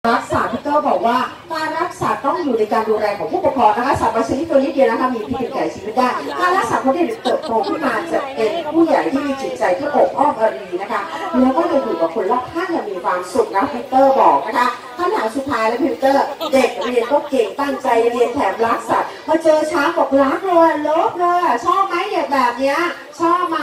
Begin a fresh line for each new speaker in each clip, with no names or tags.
รักษาพี่เตอร์บอกว่าการรักษาต้องอยู่ในการดูแลของผู้ปกครองนะคะสัตว์บางชนิดตัวนิดเดียวนะคะมีพิษถึงแก่ชีวิตได้การรักษาคนที่เติบโตขึ้นมาจะเป็นผู้ใหญ่ที่มีจิตใจที่อบอ้อมอารีนะคะแล้วก็จะอยู่กับคนรอบข้างอย่างมีความสุขนะพี่เตอร์บอกนะคะคำถามสุดท้ายแล้วพี่เตอร์เด็กเรียนก็เก่งตั้งใจเรียนแถมรักสัตว์พอเจอช้างบอกรักเลยเลิฟเลยชอบไหมเด็กแบบเนี้ยชอบไหม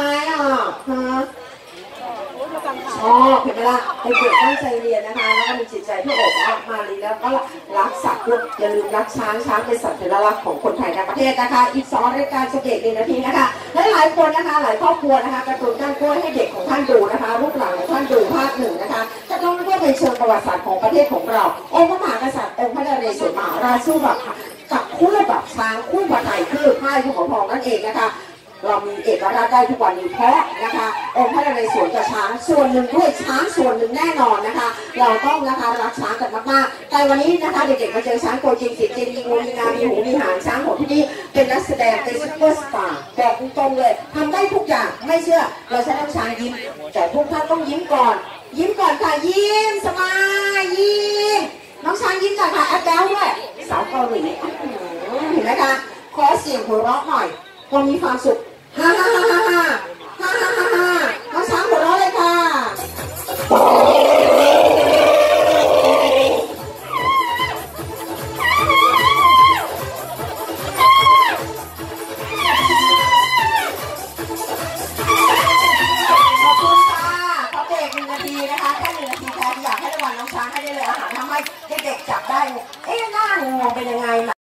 ชอบเห็นไหมล่ะเด็กตั้งใจเรียนนะคะแล้วก็มีจิตใจที่อบอ้อมอารีแล้วก็รักสัตว์ด้วยอย่าลืมรักช้างเป็นสัตว์สัญลักษณ์ของคนไทยในประเทศนะคะอีก2รายการสเก็ต1 นาทีนะคะหลายคนนะคะหลายครอบครัวนะคะการ์ตูนก้านกล้วยให้เด็กของท่านดูนะคะลูกหลานของท่านดูภาค1นะคะจะต้องเพื่อเป็นเชิงประวัติศาสตร์ของประเทศของเราองค์พระมหากษัตริย์องค์พระนเรศวรมหาราชสู้แบบกับคู่แบบช้างคู่พระไทยคือพ่ายผู้ปกครองนั่นเองนะคะเรามีเอกราชได้ทุกวันนี้เพราะนะคะองค์พระนเรศวรกับช้างส่วนหนึ่งด้วยช้างส่วนหนึ่งแน่นอนนะคะเราต้องนะคะรักช้างกันมากๆแต่วันนี้นะคะเด็กๆมาเจอช้างตัวจริงสิจริงมีงูมีงามีหูมีหางช้างของที่นี่เป็นนักแสดงเป็นซุปเปอร์สตาร์บอกตรงๆเลยทำได้ทุกอย่างไม่เชื่อเราใช้น้ำช้างยิ้มแต่ทุกท่านต้องยิ้มก่อนค่ะยิ้มสบายยิ้มน้องช้างยิ้มก่อนค่ะแอปเปิลด้วยสาวเกาหลีเห็นไหมคะขอเสียงหัวเราะหน่อยพอมีความสุขฮ่า